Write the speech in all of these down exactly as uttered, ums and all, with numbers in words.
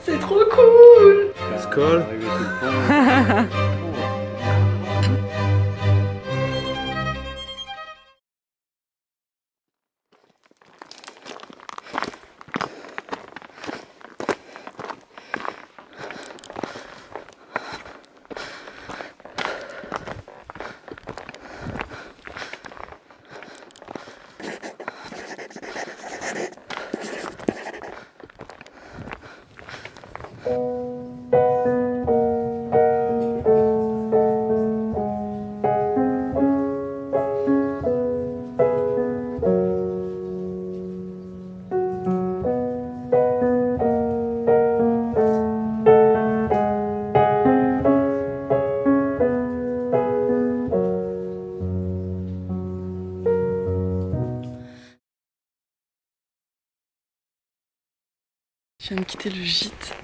C'est trop cool. Skål. Je viens de quitter le gîte.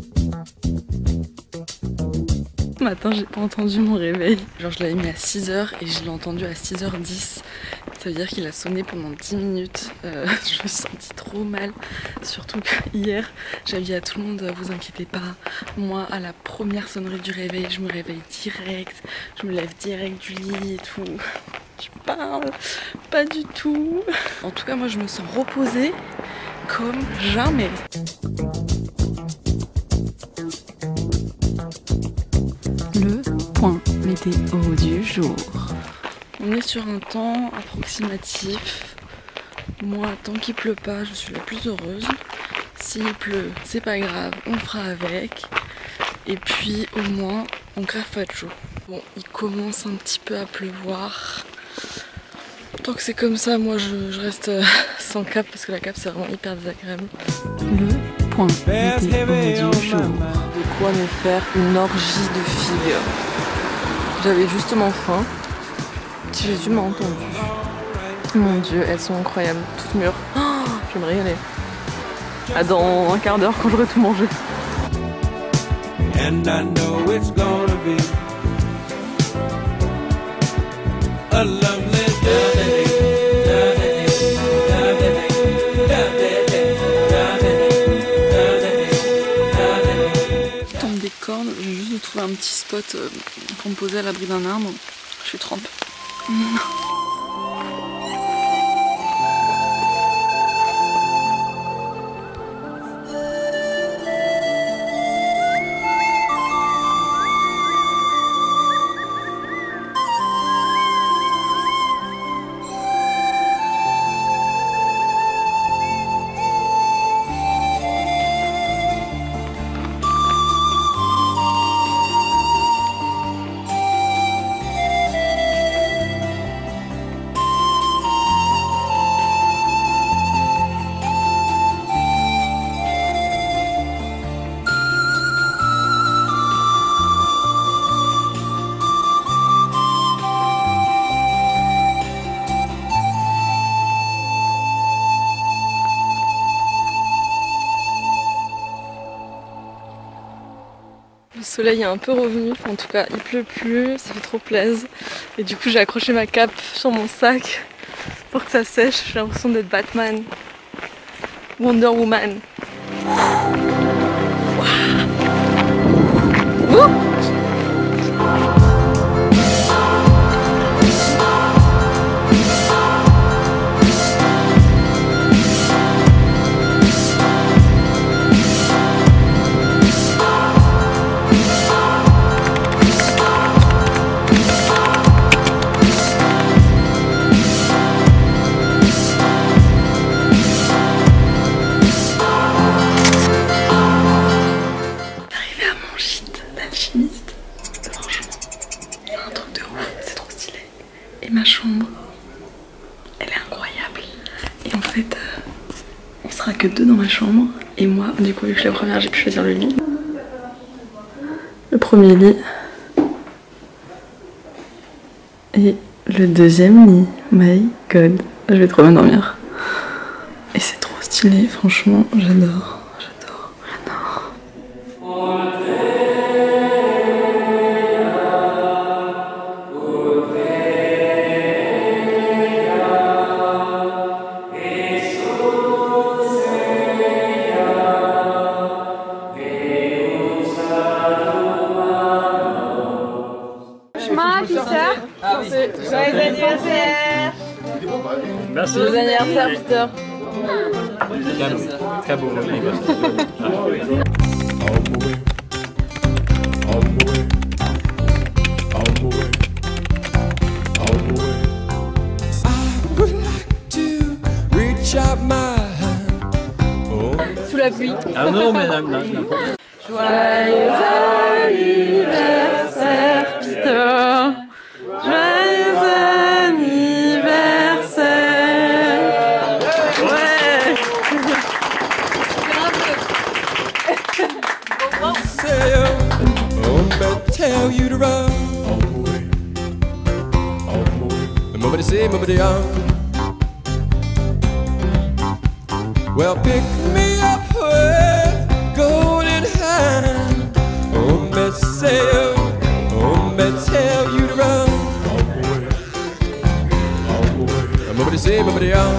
Ce matin, j'ai pas entendu mon réveil. Genre, je l'avais mis à six heures et je l'ai entendu à six heures dix. Ça veut dire qu'il a sonné pendant dix minutes. Euh, je me suis sentie trop mal. Surtout que hier, j'avais dit à tout le monde, vous inquiétez pas. Moi, à la première sonnerie du réveil, je me réveille direct. Je me lève direct du lit et tout. Je parle pas du tout. En tout cas, moi, je me sens reposée comme jamais. Le point météo du jour. On est sur un temps approximatif. Moi, tant qu'il pleut pas, je suis la plus heureuse. S'il pleut, c'est pas grave, on fera avec. Et puis au moins, on crève pas de chaud. Bon, il commence un petit peu à pleuvoir. Tant que c'est comme ça, moi je, je reste sans cape parce que la cape c'est vraiment hyper désagréable. Le point météo du jour. De quoi me faire une orgie de figues. J'avais justement faim. Jésus m'a entendu. Mon Dieu, elles sont incroyables, toutes mûres. Oh, je vais me régaler. À dans un quart d'heure quand j'aurai tout mangé. And I know it's gonna be a lovely day. Tombe des cornes, je viens juste de trouver un petit spot euh, pour me poser à l'abri d'un arbre. Je suis trempe. Le soleil est un peu revenu, en tout cas il pleut plus, ça fait trop plaisir. Et du coup j'ai accroché ma cape sur mon sac pour que ça sèche. J'ai l'impression d'être Batman, Wonder Woman. Wow. Ma chambre, elle est incroyable. Et en fait, euh, on sera que deux dans ma chambre. Et moi, du coup, vu que je suis la première, j'ai pu choisir le lit. Le premier lit. Et le deuxième lit. My god, je vais trop bien dormir. Et c'est trop stylé, franchement, j'adore. J'adore, j'adore. anniversaire. Merci. Joyeux anniversaire, Peter. Très beau anniversaire. Sous la pluie. Ah non, mais non, non, non. Joyeux anniversaire, Peter. Joyeux anniversaire. Ouais. Tell you to run. Nobody say, nobody on. Well, pick me up with golden hand. Oh, me say, oh, me tell you to run. Nobody say, nobody on.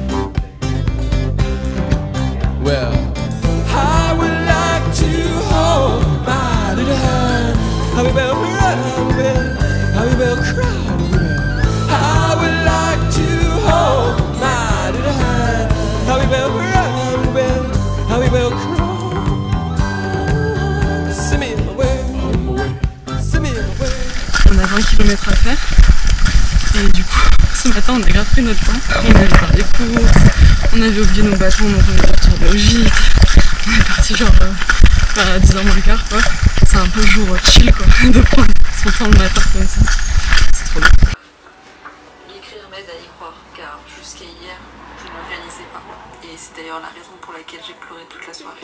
Well, I would like to hold my little hand. How we will run, how we will cry. I would like to hold my little hand. How we will run, how we will cry. Send me away, send me away. On a vingt kilomètres à faire. Et du coup, ce matin, on a grave pris notre temps. On allait faire des courses. On avait oublié nos bâtons, donc on est parti retourner au gîte. On est parti genre euh, à dix heures moins le quart, quoi. C'est un peu jour chill, quoi, de prendre son temps le matin comme ça. C'est trop bien. L'écrire m'aide à y croire, car jusqu'à hier, je ne le réalisais pas. Et c'est d'ailleurs la raison pour laquelle j'ai pleuré toute la soirée.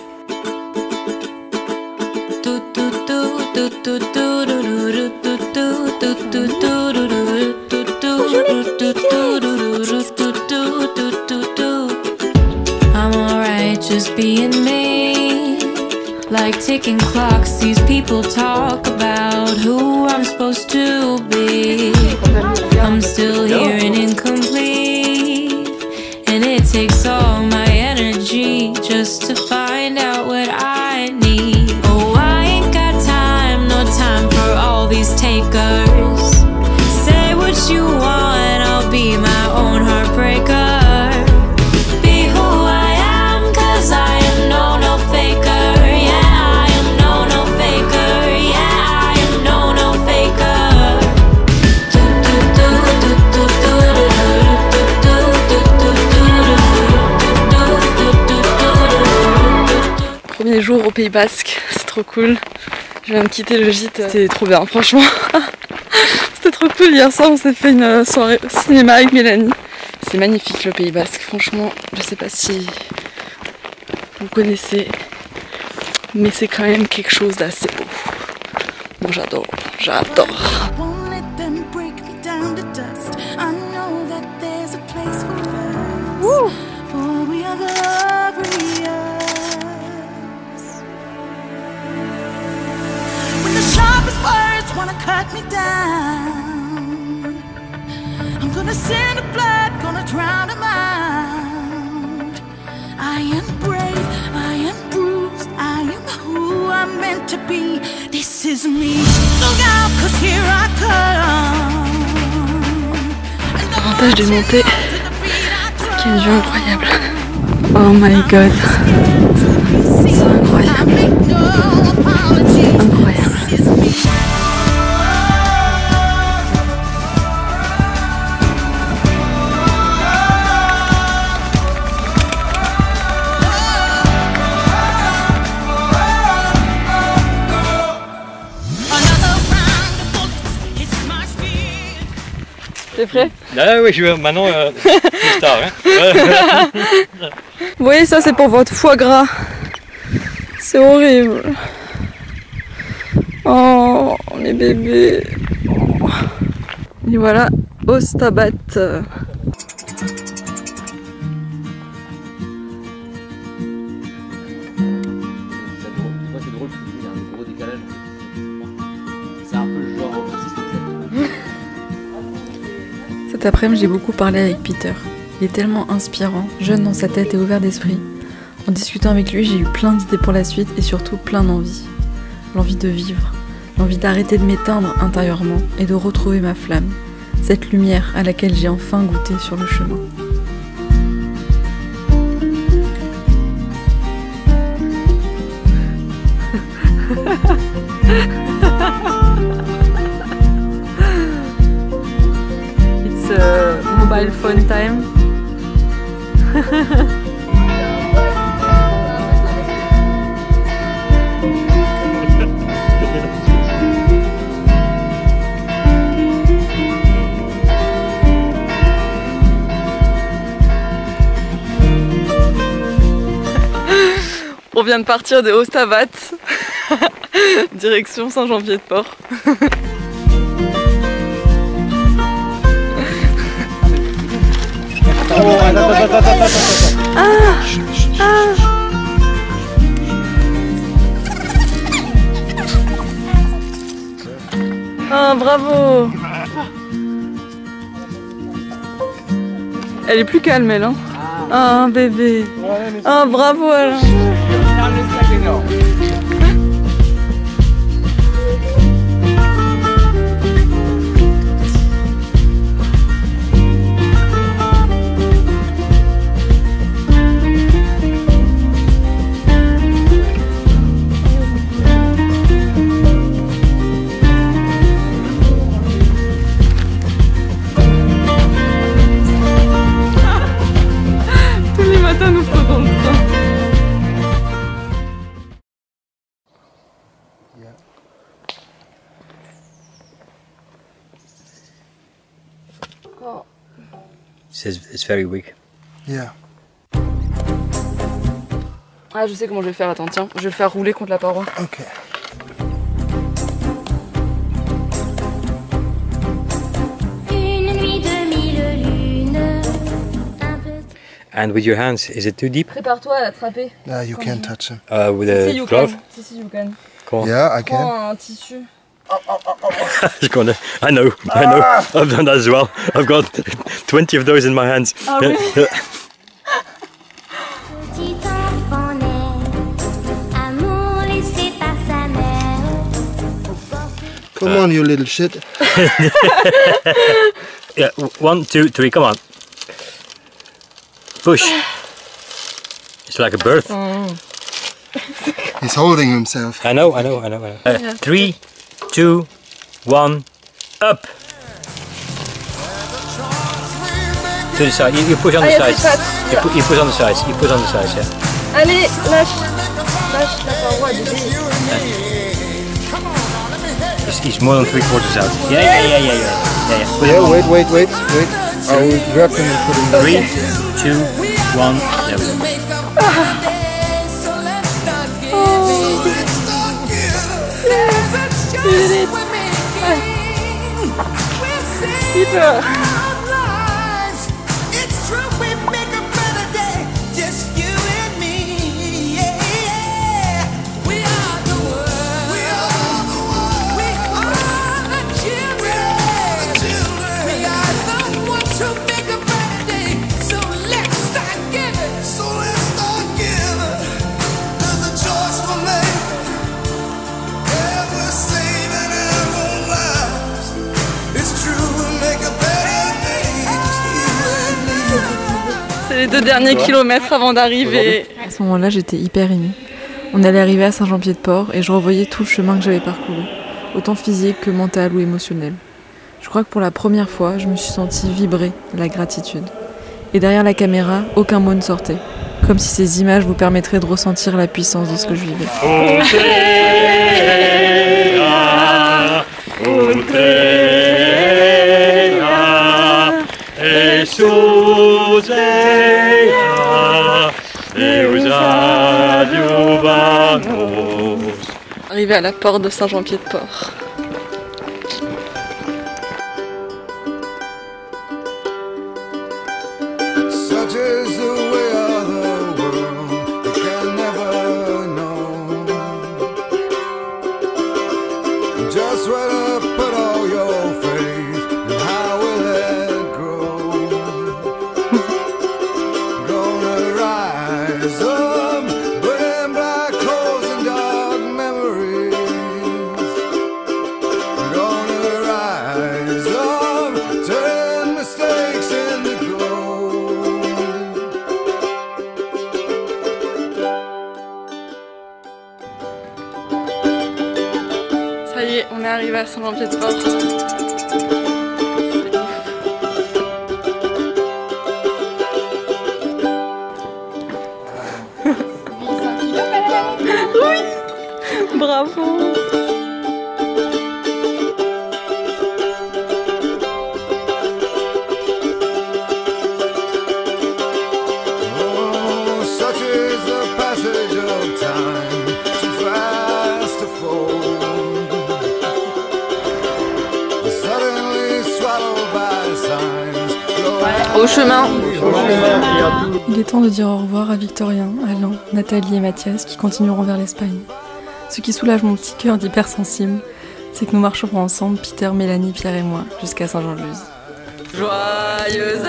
I'm alright just being me. Like ticking clocks, these people talk about who I'm supposed to be. I'm still here and incomplete, and it takes all my energy just to find out what I need. Oh, I ain't got time, no time for all these takers. Say what you want, I'll be my own heartbreaker. Be who I am, cause I am no, no faker. Premier jour au Pays Basque, c'est trop cool. Je viens de quitter le gîte, c'était trop bien, franchement. C'était trop cool. Hier soir, on s'est fait une soirée au cinéma avec Mélanie. C'est magnifique le Pays Basque, franchement. Je sais pas si vous connaissez, mais c'est quand même quelque chose d'assez beau. Bon, j'adore, j'adore. Wouh! Wanna cut me down. I'm gonna send the blood, gonna drown them out. I am brave, I am bruised, I am who I'm meant to be. This is me. Look out, cause here I come. L'avantage de monter, c'est qu'il y a une vue incroyable. Oh my god. C'est incroyable. Incroyable. T'es prêt? Ah oui, je vais maintenant euh, plus tard. Hein. Vous voyez, ça c'est pour votre foie gras. C'est horrible. Oh, mes bébés. Oh. Et voilà, Ostabat. Cet après-midi, j'ai beaucoup parlé avec Peter. Il est tellement inspirant, jeune dans sa tête et ouvert d'esprit. En discutant avec lui, j'ai eu plein d'idées pour la suite et surtout plein d'envie. L'envie de vivre, l'envie d'arrêter de m'éteindre intérieurement et de retrouver ma flamme. cette lumière à laquelle j'ai enfin goûté sur le chemin. It's a mobile phone time. On vient de partir de Ostavat, direction Saint-Jean-Pied-de-Port. Oh, attends, attends, attends, attends, attends. Ah, ah. Ah, bravo. Elle est plus calme, elle, hein. Ah, un bébé. Ah, bravo, Alain. Nous faut dans le train. Oh. It's, it's very weak. Yeah. Ah, je sais comment je vais faire, attends, tiens, je vais le faire rouler contre la paroi. Okay. And with your hands, is it too deep? Prépare-toi à l'attraper. No, you can't touch him. Uh, with Si, a you glove? can. Si, si, you can. Come on. Yeah, I can. Prends un tissu. It's gonna, I know, I know. I've done that as well. I've got twenty of those in my hands. Ah oui. Come on, you little shit. Yeah, one, two, three, come on. Push. It's like a birth. Oh. He's holding himself. I know, I know, I know. I know. Uh, Yeah. Three, two, one, up. To the side. You, you push on the Ah, il y a sides. ses pattes. You, pu- you push on the sides. You push on the sides. Yeah. Allez, lâche. Lâche la paroi, bébé. He's, he's more than three quarters out. Yeah, yeah, yeah, yeah, yeah, yeah. yeah. Put Yeah, him on. wait, wait, wait, wait. I will grab him and put him down. Three, two, one. There we go. Hyper. C'est les deux derniers kilomètres avant d'arriver. À ce moment-là, j'étais hyper émue. On allait arriver à Saint-Jean-Pied-de-Port et je revoyais tout le chemin que j'avais parcouru, autant physique que mental ou émotionnel. Je crois que pour la première fois, je me suis sentie vibrer de la gratitude. Et derrière la caméra, aucun mot ne sortait. Comme si ces images vous permettraient de ressentir la puissance de ce que je vivais. Arrivé à la porte de Saint-Jean-Pied-de-Port. Such is the way of the world, you can never know just where to put all your faith and how will it grow. Gonna rise up, burning black holes and dark memories. Gonna rise up, arrivé à Saint-Jean-Pied-de-Port. Oui, bravo. Au chemin. Il est temps de dire au revoir à Victorien, Alain, Nathalie et Mathias qui continueront vers l'Espagne. Ce qui soulage mon petit cœur d'hypersensible, c'est que nous marcherons ensemble, Peter, Mélanie, Pierre et moi, jusqu'à Saint-Jean-de-Luz. Joyeux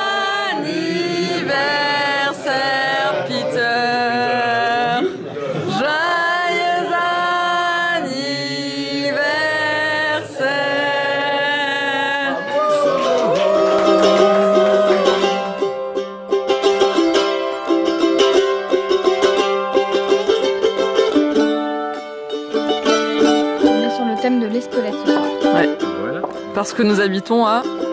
anniversaire, Peter. Joyeux anniversaire. On est sur le thème de l'escalade ce soir. Ouais. Parce que nous habitons à